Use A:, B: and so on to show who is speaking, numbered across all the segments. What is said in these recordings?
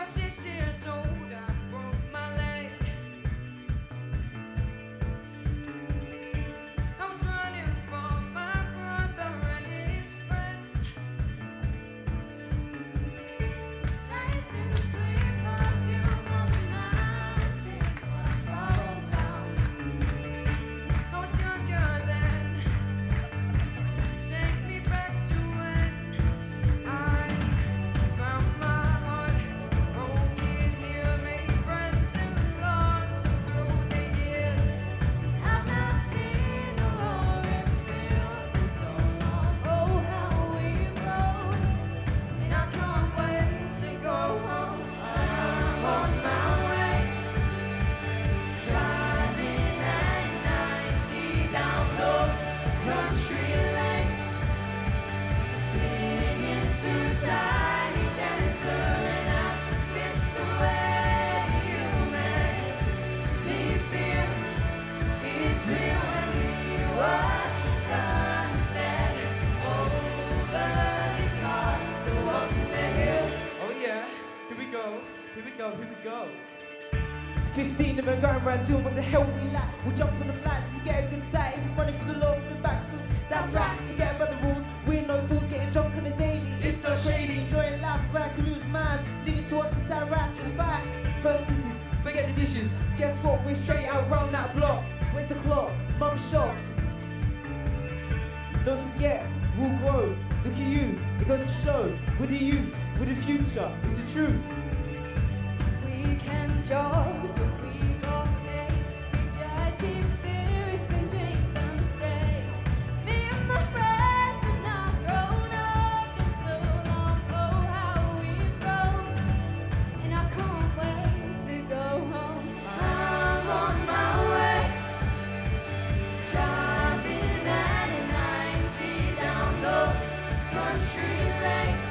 A: was 6 years old, I broke my leg. I was running from my brother and his friends. Tasting the sweet perfume of my sin was all down. I was younger then. Take me back to when I found my heart broken here, made friends and lost them through the years. I've not seen the roaring fields in so long. Oh, how we've grown, and I can't wait to go home. I'm on my way, driving at 90 down those country lanes, singing to Tiny Dancer, and I miss the way you made me feel. It's real when we watch the sunset over the castle on the hill. Oh yeah, here we go, here we go, here we go.
B: 15 of them going round doing what the hell we like. We'll jump on the flats to get a good sight. If we're running for the law from the backfields, that's right. Forget about the rules, we're no fools. Getting drunk on the daily, it's not shady. Enjoying life where I can lose minds. Living to us is our righteous fight. First kisses, forget the dishes. Guess what, we're straight out round that block. Where's the clock? Mum's shocked. Don't forget, we'll grow. Look at you, it goes to show. We're the youth, we're the future, it's the truth.
A: Weekend jobs, but we got paid. We judge cheap spirits and drink them straight. Me and my friends have not grown up in so long. Oh, how we've grown, and I can't wait to go home. I'm on my way, driving at 90 down those country lanes,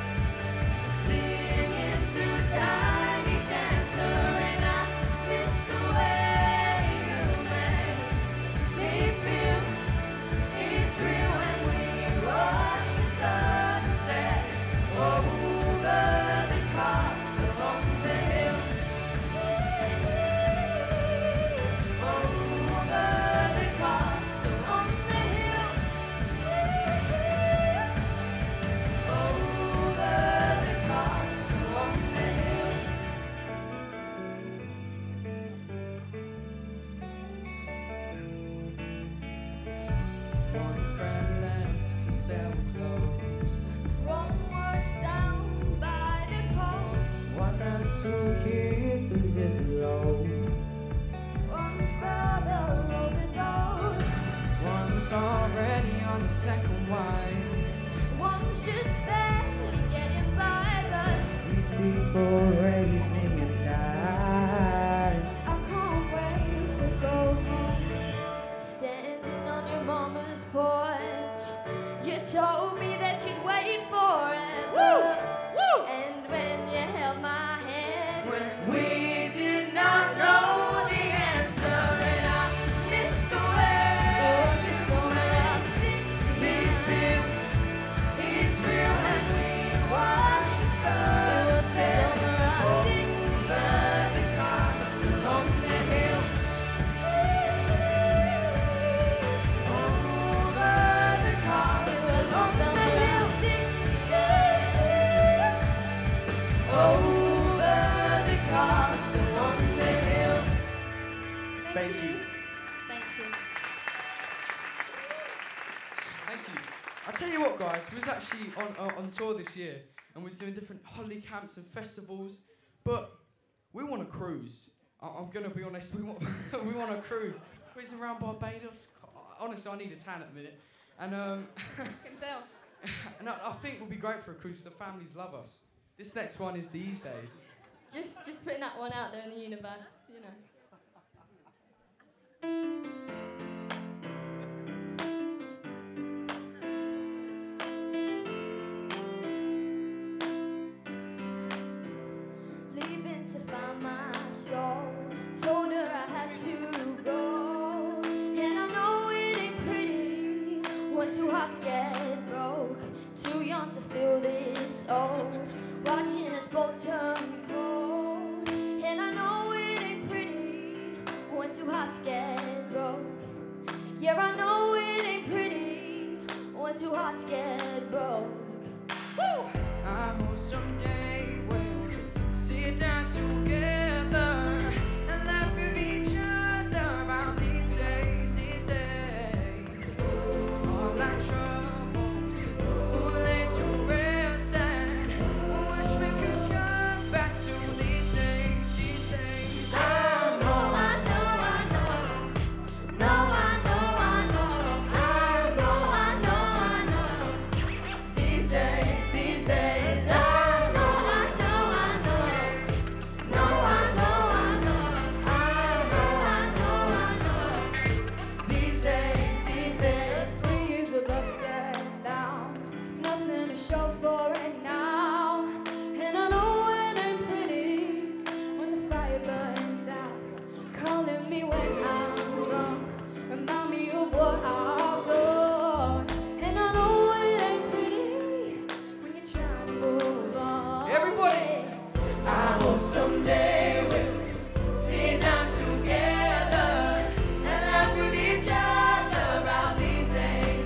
A: singing to Tiny Dancer, and I miss the way you make me feel. It's real when we watch the sunset over the castle on the hill. Over the castle on the hill. Over the castle on the hill. One friend left to sell clothes. One works down by the coast.
B: One has 2 kids, but lives alone.
A: One's brother rolling those. One's already on a second wife. One's just barely getting by, but
B: These people raise me and
A: I can't wait to go home. Standing on your mama's porch, you told me that you'd wait forever. And when you held my hand, when we did not know the answer, and I missed the way. It was the summer of 69. Me feel it's real when we watch the sun. It was the summer of 69. Over the castle on the hill. Over the castle on the hill. 68. Over the castle on the hill.
B: Thank you.
A: Thank you.
C: Thank you. I'll tell you what, guys, we was actually on tour this year, and we was doing different holiday camps and festivals, but we want a cruise. I'm going to be honest, we want, we want a cruise. Cruising around Barbados. Honestly, I need a tan at the minute. And
A: Can tell.
C: and I think it would be great for a cruise, the families love us. This next one is These Days.
A: Just putting that one out there in the universe, you know. Leaving to find my soul. Told her I had to go, and I know it ain't pretty We're too hot to get broke, too young to feel this old. Watching us both turn cold, and I know it ain't pretty. We're too hot to get broke. Yeah, I know it ain't pretty. We're too hot to get broke.
C: Woo! I hope someday we'll sit down together and laugh with each other about these days, all our troubles will lay to rest, and wish we could come back to these days, I know, I know, I know, no, I know, I know, I know, I know, I know, these days, I know, I know, I know, no, I know, I know, I know, I know, these days,
A: 3 years of ups and downs, nothing to show for it now. And I know it ain't pretty when the fire burns out. Calling me when I'm drunk, remind me of what I've done. And I know it ain't pretty when you're trying to move on.
C: Everybody! I hope someday we'll sit down together and laugh with each other about these days,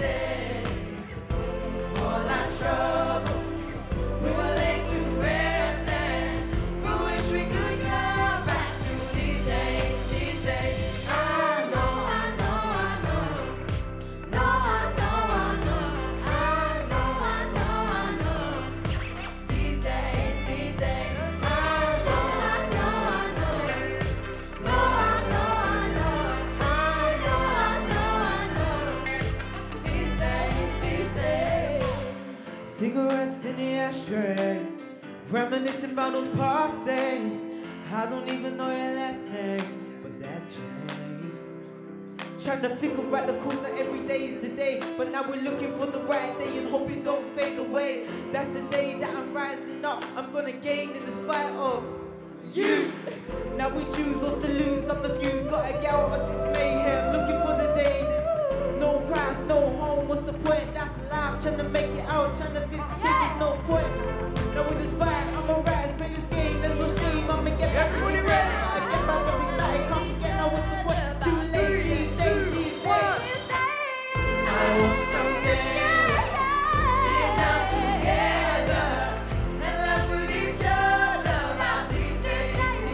C: all our troubles we will lay to rest, and we wish we could come back to these days, I know, I know, I know, no, I know, I know, I know, I know, I know, these days, I know, I know, I know, no, I know, I know, I know, I know, these days.
B: Cigarettes in the ashtray, reminiscing about those past days. I don't even know your last name, but that changed. Trying to figure out the course that every day is today, but now we're looking for the right day and hope it don't fade away. That's the day that I'm rising up. I'm gonna gain in the spite of you. Now we choose what's to lose. I'm the fuse, gotta get out of this mayhem. Looking for the day that no price, no home. What's the point? That's life. Trying to make it out, trying to fix the shit. There's no point. Now with the spite, I'm alright. Play this game. That's no shame. I'ma get back to it. I get back to it. Like, can't forget now. What's the point? Too late these days.
C: I hope someday sit down together and laugh with each other about these days,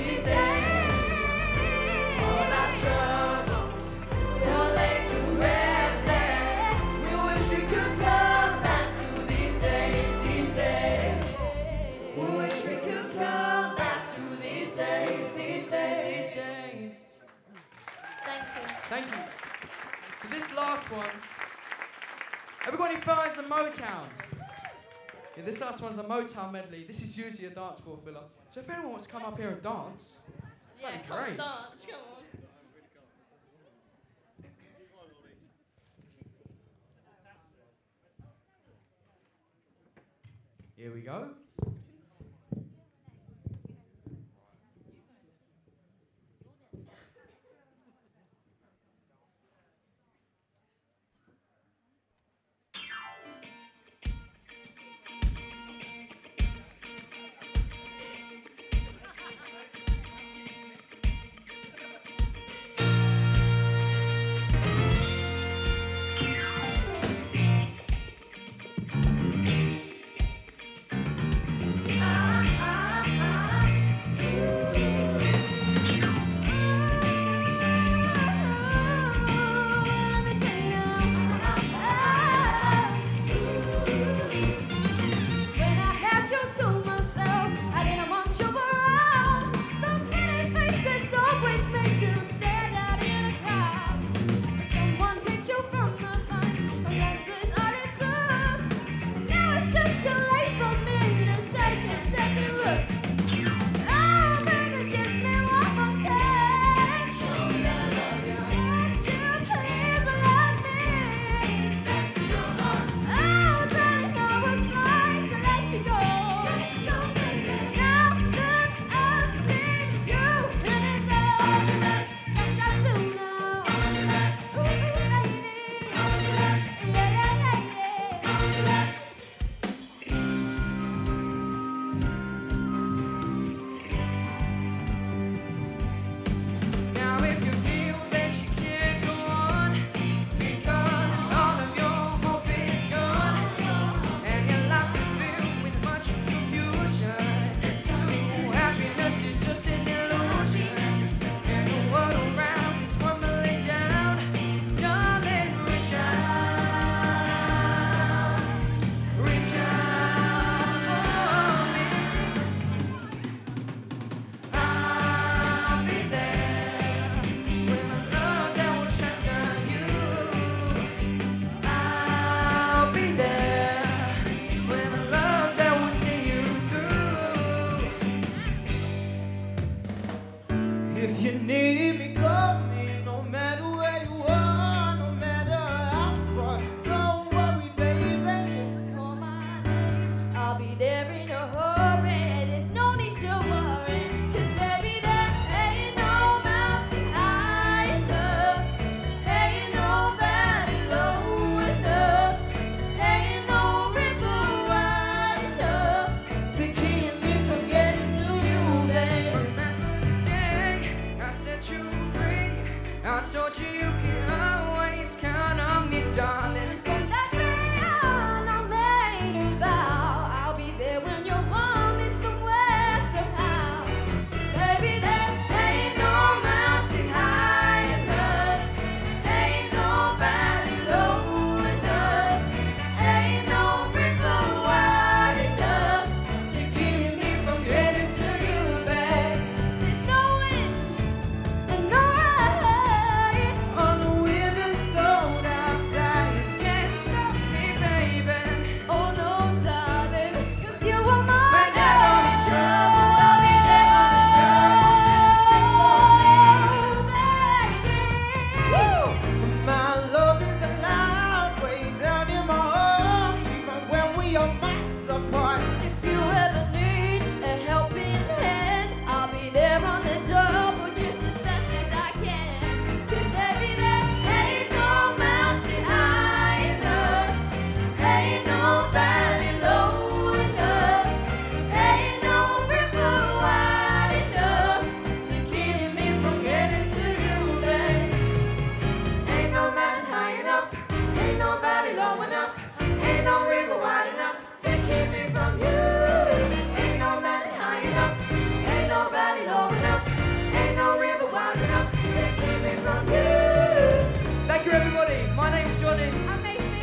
C: all our troubles will lay to rest, and we wish we could come back to these days, we wish we could come back to these days.
A: Thank you.
C: Thank you. So this last one, have we got any fans of Motown? Yeah, this last one's a Motown medley. This is usually a dance floor filler. So if anyone wants to come up here and dance,
A: Yeah,
C: that'd be
A: come
C: great.
A: dance, come on.
C: Here we go.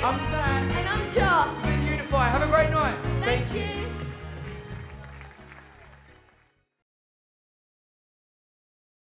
B: I'm Sam.
A: And I'm Char.
C: With Unify. Have a great night.
A: Thank you.